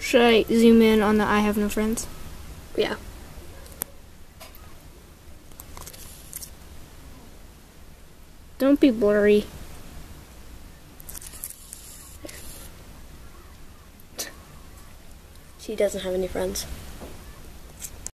Should I zoom in on the I have no friends? Yeah. Don't be blurry. She doesn't have any friends.